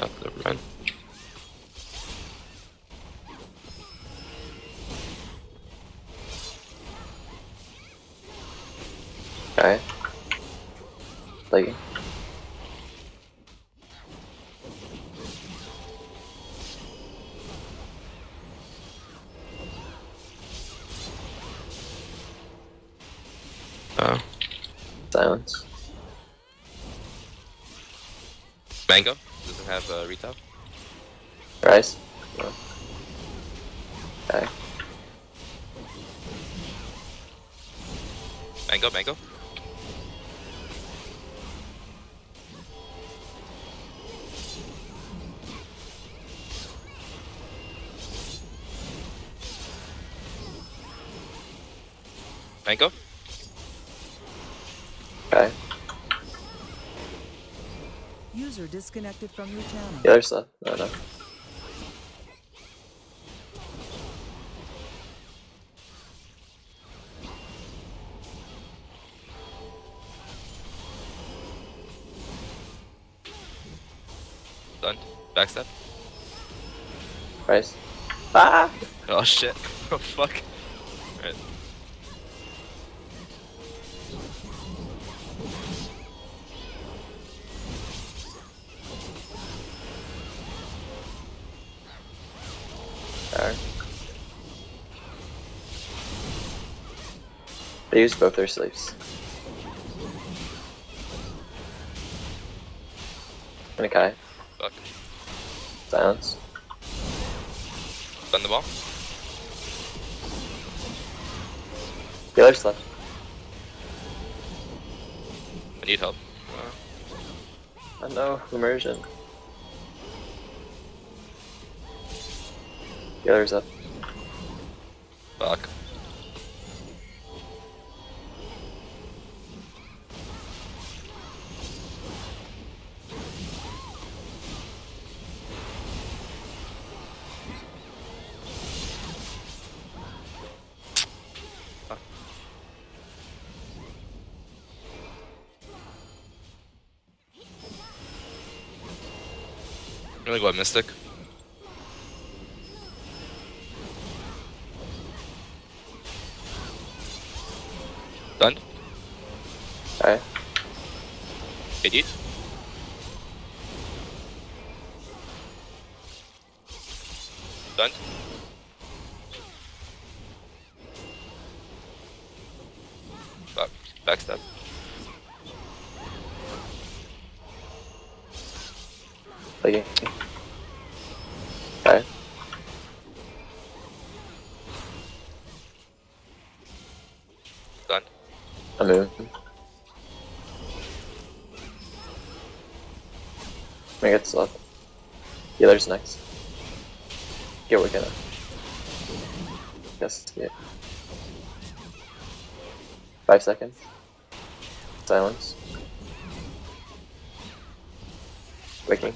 Oh, never mind. Okay. Like. Oh. Silence. Mango doesn't have retail. Rise. No. Okay. Mango. Mango. Okay. User disconnected from your channel. The other stuff. No. Done. Backstep. Rise. Ah! Oh shit. Oh fuck. Alright. Alright. They use both their sleeves. Okay. Fuck. Silence. Done the ball. The other left. I need help. Oh no, immersion. The other's up. Fuck. I'm gonna go Mystic. Done. Alright. AD. Done. Fuck. Backstep. Like. Okay. Done. I'm moving. I get slowed. The other's next. Yeah, we're gonna. Yes, yeah. 5 seconds. Silence. Waking.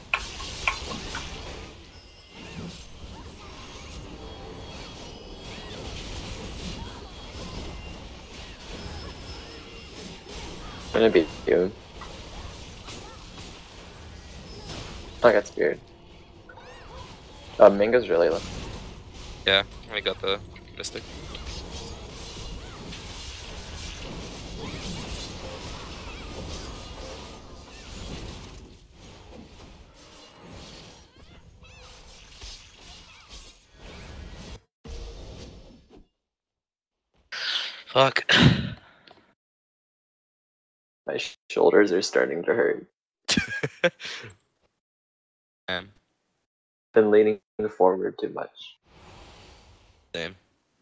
I'm gonna beat you. I got scared. Mango's really low. Yeah, I got the Mystic. Fuck. My shoulders are starting to hurt. Man, Been leaning forward too much. same.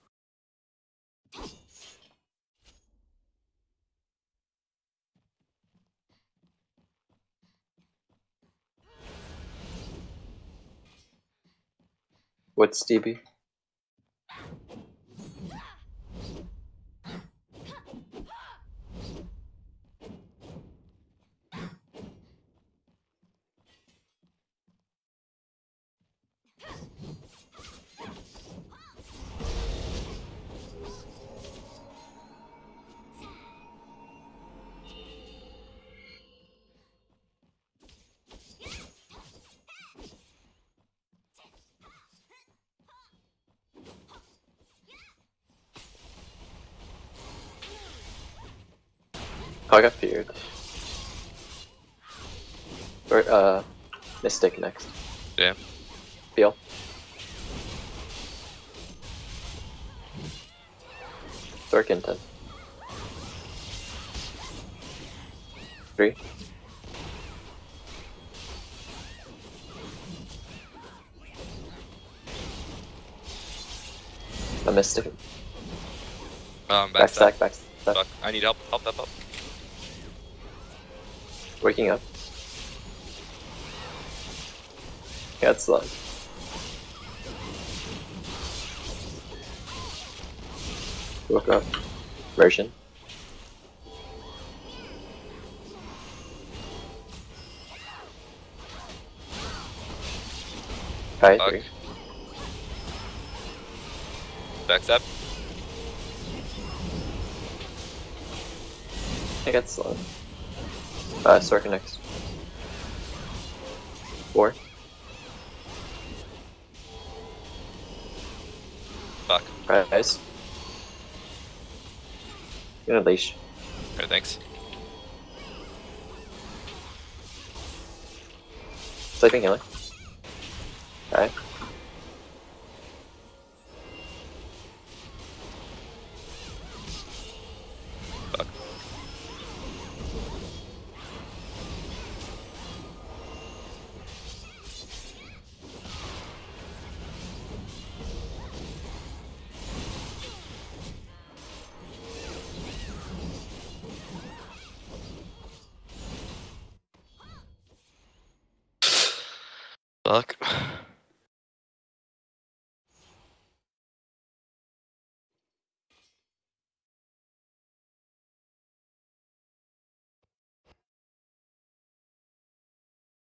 What's DB? I got feared. Or, Mystic next. Yeah. Feel. Dark Intent. 3. A Mystic. Backstack. Backstack. Fuck. I need help. Help. Waking up. Got slug. Woke up. Version. Kai Fuck. 3. Backstab. I got slug. Sorka next. 4. Fuck. Rise. Gonna leash. Alright, thanks. Sleeping healer. Okay. Fuck. Fuck.